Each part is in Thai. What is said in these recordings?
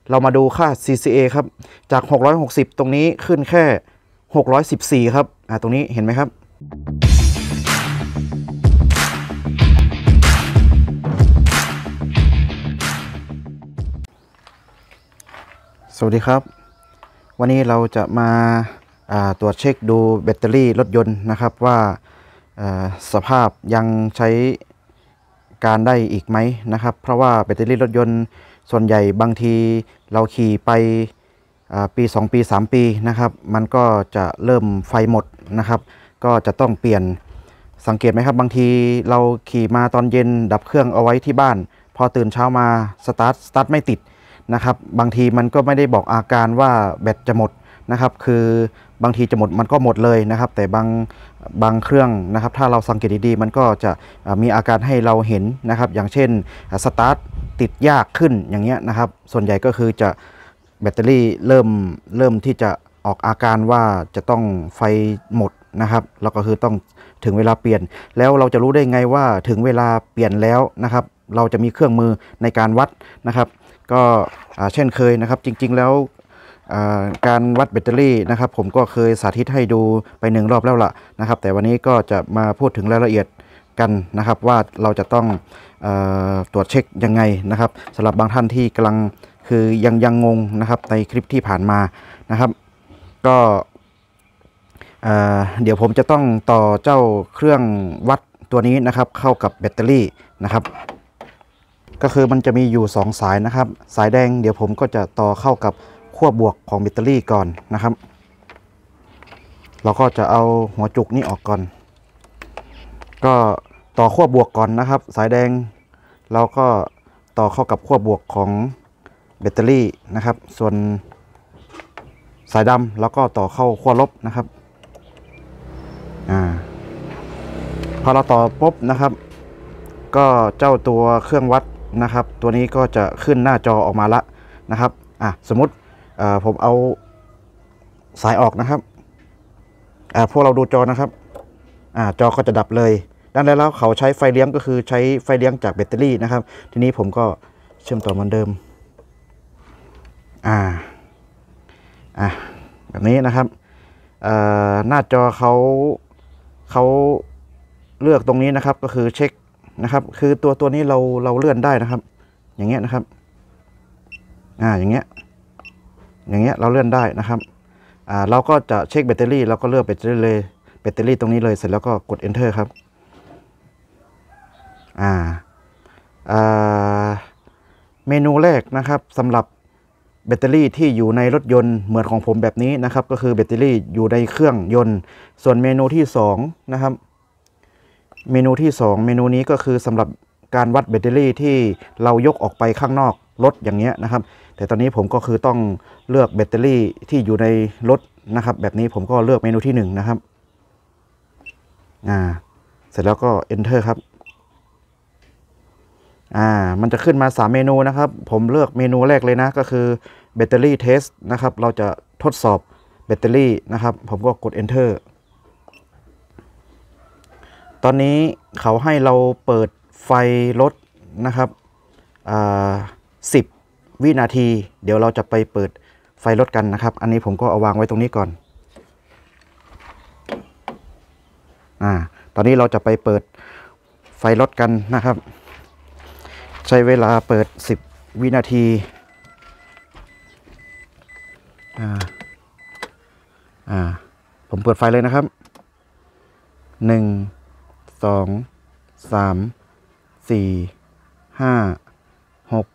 เรามาดูค่า CCA ครับจาก660ตรงนี้ขึ้นแค่614ครับตรงนี้เห็นไหมครับสวัสดีครับวันนี้เราจะมาตรวจเช็คดูแบตเตอรี่รถยนต์นะครับว่าสภาพยังใช้การได้อีกไหมนะครับเพราะว่าแบตเตอรี่รถยนต์ส่วนใหญ่บางทีเราขี่ไปปี2ปี3ปีนะครับมันก็จะเริ่มไฟหมดนะครับก็จะต้องเปลี่ยนสังเกตไหมครับบางทีเราขี่มาตอนเย็นดับเครื่องเอาไว้ที่บ้านพอตื่นเช้ามาสตาร์ทไม่ติดนะครับบางทีมันก็ไม่ได้บอกอาการว่าแบตจะหมดนะครับคือบางทีจะหมดมันก็หมดเลยนะครับแต่บางเครื่องนะครับถ้าเราสังเกตดีๆมันก็จะมีอาการให้เราเห็นนะครับอย่างเช่นสตาร์ทติดยากขึ้นอย่างเงี้ยนะครับส่วนใหญ่ก็คือจะแบตเตอรี่เริ่มที่จะออกอาการว่าจะต้องไฟหมดนะครับแล้วก็คือต้องถึงเวลาเปลี่ยนแล้วเราจะรู้ได้ไงว่าถึงเวลาเปลี่ยนแล้วนะครับเราจะมีเครื่องมือในการวัดนะครับก็เช่นเคยนะครับจริงๆแล้วการวัดแบตเตอรี่นะครับผมก็เคยสาธิตให้ดูไป1 รอบแล้วล่ะนะครับแต่วันนี้ก็จะมาพูดถึงรายละเอียดกันนะครับว่าเราจะต้องตรวจเช็คยังไงนะครับสำหรับบางท่านที่กำลังคือยังงงนะครับในคลิปที่ผ่านมานะครับก็เดี๋ยวผมจะต้องต่อเจ้าเครื่องวัดตัวนี้นะครับเข้ากับแบตเตอรี่นะครับก็คือมันจะมีอยู่2 สายนะครับสายแดงเดี๋ยวผมก็จะต่อเข้ากับขั้วบวกของแบตเตอรี่ก่อนนะครับเราก็จะเอาหัวจุกนี้ออกก่อนก็ต่อขั้วบวกก่อนนะครับสายแดงเราก็ต่อเข้ากับขั้วบวกของแบตเตอรี่นะครับส่วนสายดำแล้วก็ต่อเข้าขั้วลบนะครับพอเราต่อปุ๊บนะครับก็เจ้าตัวเครื่องวัดนะครับตัวนี้ก็จะขึ้นหน้าจอออกมาละนะครับสมมุติผมเอาสายออกนะครับพวกเราดูจอนะครับจอก็จะดับเลยดังนั้นแล้วเขาใช้ไฟเลี้ยงก็คือใช้ไฟเลี้ยงจากแบตเตอรี่นะครับทีนี้ผมก็เชื่อมต่อเหมือนเดิมแบบนี้นะครับหน้าจอเขาเลือกตรงนี้นะครับก็คือเช็คนะครับคือตัวนี้เราเลื่อนได้นะครับอย่างเงี้ยนะครับอย่างเงี้ยเราเลื่อนได้นะครับเราก็จะเช็คแบตเตอรี่เราก็เลือกแบตเตอรี่ตรงนี้เลยเสร็จแล้วก็กด enter ครับเมนูแรกนะครับสำหรับแบตเตอรี่ที่อยู่ในรถยนต์เหมือนของผมแบบนี้นะครับก็คือแบตเตอรี่อยู่ในเครื่องยนต์ส่วนเมนูที่2นะครับเมนูนี้ก็คือสำหรับการวัดแบตเตอรี่ที่เรายกออกไปข้างนอกรถอย่างเงี้ยนะครับแต่ตอนนี้ผมก็คือต้องเลือกแบตเตอรี่ที่อยู่ในรถนะครับแบบนี้ผมก็เลือกเมนูที่1นะครับเสร็จแล้วก็ enter ครับมันจะขึ้นมา3เมนูนะครับผมเลือกเมนูแรกเลยนะก็คือแบตเตอรี่เทสนะครับเราจะทดสอบแบตเตอรี่นะครับผมก็กด enter ตอนนี้เขาให้เราเปิดไฟรถนะครับ10 วินาทีเดี๋ยวเราจะไปเปิดไฟรถกันนะครับอันนี้ผมก็เอาวางไว้ตรงนี้ก่อนตอนนี้เราจะไปเปิดไฟรถกันนะครับใช้เวลาเปิด10 วินาทีผมเปิดไฟเลยนะครับ1 2 3 4 5 6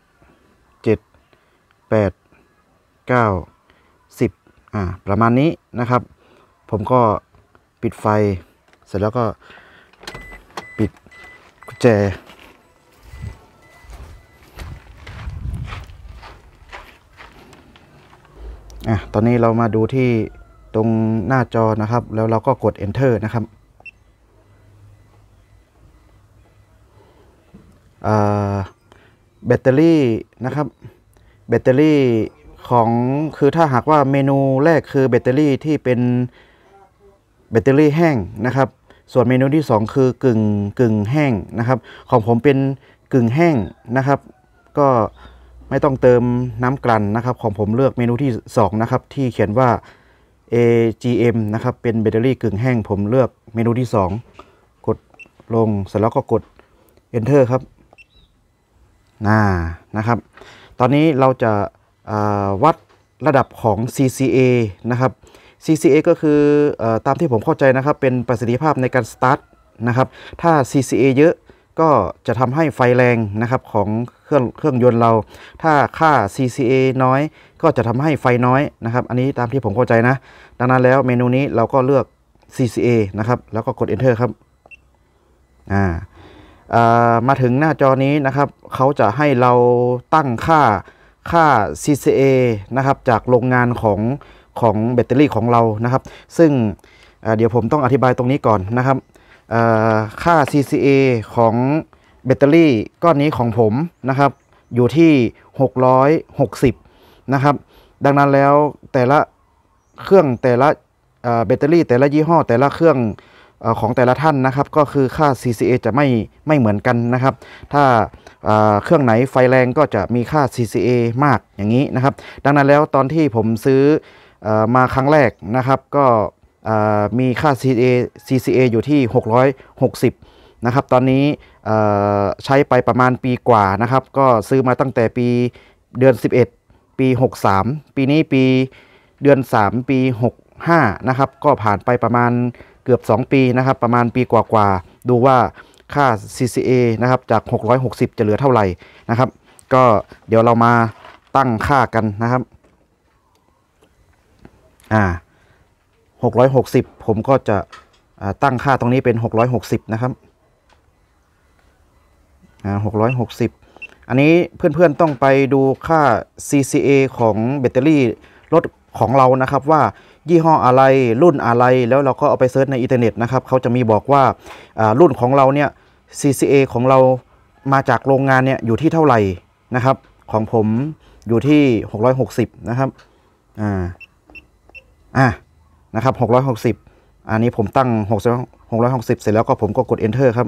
7 8 9 10ประมาณนี้นะครับผมก็ปิดไฟเสร็จแล้วก็ปิดกุญแจตอนนี้เรามาดูที่ตรงหน้าจอนะครับแล้วเราก็กด enter นะครับแบตเตอรี่นะครับแบตเตอรี่ของคือถ้าหากว่าเมนูแรกคือแบตเตอรี่ที่เป็นแบตเตอรี่แห้งนะครับส่วนเมนูที่2คือกึ่งแห้งนะครับของผมเป็นกึ่งแห้งนะครับก็ไม่ต้องเติมน้ำกลั่นนะครับของผมเลือกเมนูที่2นะครับที่เขียนว่า AGM นะครับเป็นแบตเตอรี่กึ่งแห้งผมเลือกเมนูที่2กดลงเสร็จแล้วก็กด Enter ครับนะครับตอนนี้เราจะวัดระดับของ CCA นะครับ CCA ก็คือตามที่ผมเข้าใจนะครับเป็นประสิทธิภาพในการสตาร์ทนะครับถ้า CCA เยอะก็จะทำให้ไฟแรงนะครับของเครื่องยนต์เราถ้าค่า CCA น้อยก็จะทำให้ไฟน้อยนะครับอันนี้ตามที่ผมเข้าใจนะดังนั้นแล้วเมนูนี้เราก็เลือก CCA นะครับแล้วก็กด Enter ครับมาถึงหน้าจอนี้นะครับเขาจะให้เราตั้งค่า CCA นะครับจากโรงงานของแบตเตอรี่ของเรานะครับซึ่งเดี๋ยวผมต้องอธิบายตรงนี้ก่อนนะครับค่า CCA ของแบตเตอรี่ก้อนนี้ของผมนะครับอยู่ที่660นะครับดังนั้นแล้วแต่ละเครื่องแต่ละแบตเตอรี่แต่ละยี่ห้อแต่ละเครื่องของแต่ละท่านนะครับก็คือค่า CCA จะไม่เหมือนกันนะครับถ้าเครื่องไหนไฟแรงก็จะมีค่า CCA มากอย่างนี้นะครับดังนั้นแล้วตอนที่ผมซื้อมาครั้งแรกนะครับก็มีค่า CCA อยู่ที่660นะครับตอนนี้ใช้ไปประมาณปีกว่านะครับก็ซื้อมาตั้งแต่ปีเดือน11ปี63ปีนี้ปีเดือน3ปี65นะครับก็ผ่านไปประมาณเกือบ2ปีนะครับประมาณปีกว่าๆดูว่าค่า CCA นะครับจาก660จะเหลือเท่าไหร่นะครับก็เดี๋ยวเรามาตั้งค่ากันนะครับ660ผมก็จะตั้งค่าตรงนี้เป็น660นะครับ660อันนี้เพื่อนๆต้องไปดูค่า CCA ของแบตเตอรี่รถของเรานะครับว่ายี่ห้ออะไรรุ่นอะไรแล้วเราก็เอาไปเซิร์ชในอินเทอร์เน็ตนะครับเขาจะมีบอกว่ารุ่นของเราเนี่ย CCA ของเรามาจากโรงงานเนี่ยอยู่ที่เท่าไหร่นะครับของผมอยู่ที่660นะครับนะครับ660อันนี้ผมตั้ง660เสร็จแล้วก็ผมก็กด Enter ครับ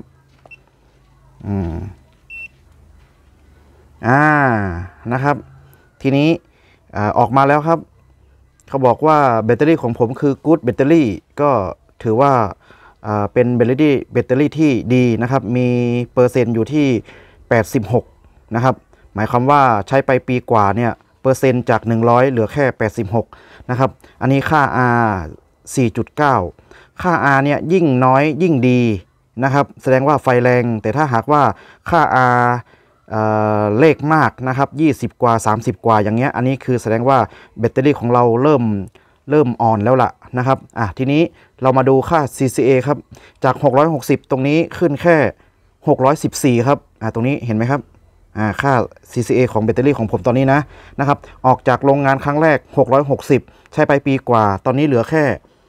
นะครับทีนี้ออกมาแล้วครับเขาบอกว่าแบตเตอรี่ของผมคือ Good แบตเตอรี่ก็ถือว่าเป็นแบตเตอรี่ที่ดีนะครับมีเปอร์เซ็นต์อยู่ที่86นะครับหมายความว่าใช้ไปปีกว่าเนี่ยเปอร์เซ็นต์จาก100เหลือแค่86นะครับอันนี้ค่า R 4.9 ค่า R เนี่ยยิ่งน้อยยิ่งดีนะครับแสดงว่าไฟแรงแต่ถ้าหากว่าค่า R เลขมากนะครับ20กว่า30กว่าอย่างเงี้ยอันนี้คือแสดงว่าแบตเตอรี่ของเราเริ่มอ่อนแล้วล่ะนะครับทีนี้เรามาดูค่า CCA ครับจาก660ตรงนี้ขึ้นแค่614ครับตรงนี้เห็นไหมครับค่า CCA ของแบตเตอรี่ของผมตอนนี้นะครับออกจากโรงงานครั้งแรก660ใช้ไปปีกว่าตอนนี้เหลือแค่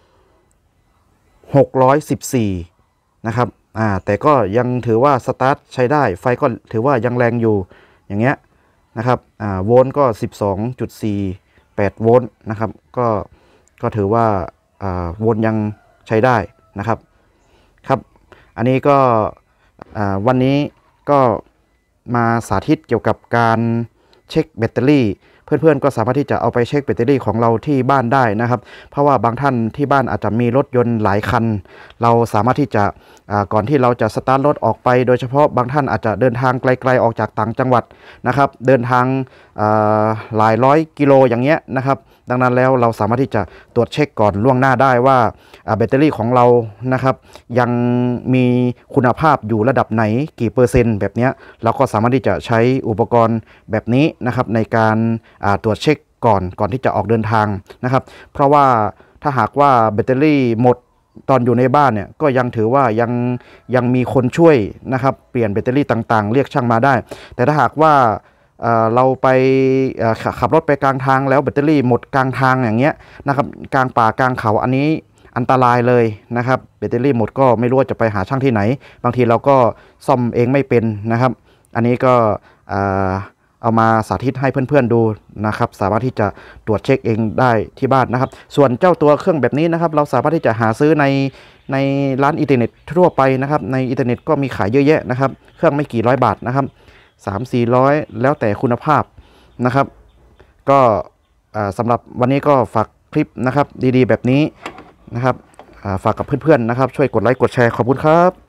614นะครับแต่ก็ยังถือว่าสตาร์ทใช้ได้ไฟก็ถือว่ายังแรงอยู่อย่างเงี้ยนะครับโวลต์ก็ 12.48 โวลต์นะครับก็ถือว่าโวลต์ยังใช้ได้นะครับอันนี้ก็วันนี้ก็มาสาธิตเกี่ยวกับการเช็คแบตเตอรี่เพื่อนๆก็สามารถที่จะเอาไปเช็คแบตเตอรี่ของเราที่บ้านได้นะครับเพราะว่าบางท่านที่บ้านอาจจะมีรถยนต์หลายคันเราสามารถที่จะก่อนที่เราจะสตาร์ทรถออกไปโดยเฉพาะบางท่านอาจจะเดินทางไกลๆออกจากต่างจังหวัดนะครับเดินทางหลายร้อยกิโลอย่างเงี้ยนะครับดังนั้นแล้วเราสามารถที่จะตรวจเช็คก่อนล่วงหน้าได้ว่าแบตเตอรี่ของเรานะครับยังมีคุณภาพอยู่ระดับไหนกี่เปอร์เซ็นต์แบบนี้เราก็สามารถที่จะใช้อุปกรณ์แบบนี้นะครับในการตรวจเช็คก่อนที่จะออกเดินทางนะครับเพราะว่าถ้าหากว่าแบตเตอรี่หมดตอนอยู่ในบ้านเนี่ยก็ยังถือว่ายังมีคนช่วยนะครับเปลี่ยนแบตเตอรี่ต่างๆเรียกช่างมาได้แต่ถ้าหากว่าเราไปขับรถไปกลางทางแล้วแบตเตอรี่หมดกลางทางอย่างเงี้ยนะครับกลางป่ากลางเขาอันนี้อันตรายเลยนะครับแบตเตอรี่หมดก็ไม่รู้ว่าจะไปหาช่างที่ไหนบางทีเราก็ซ่อมเองไม่เป็นนะครับอันนี้ก็เอามาสาธิตให้เพื่อนๆดูนะครับสามารถที่จะตรวจเช็คเองได้ที่บ้านนะครับส่วนเจ้าตัวเครื่องแบบนี้นะครับเราสามารถที่จะหาซื้อในร้านอินเทอร์เน็ตทั่วไปนะครับในอินเทอร์เน็ตก็มีขายเยอะแยะนะครับเครื่องไม่กี่ร้อยบาทนะครับ3-400แล้วแต่คุณภาพนะครับ ก็สำหรับวันนี้ก็ฝากคลิปนะครับดีๆแบบนี้นะครับฝากกับเพื่อนๆนะครับช่วยกดไลค์กดแชร์ขอบคุณครับ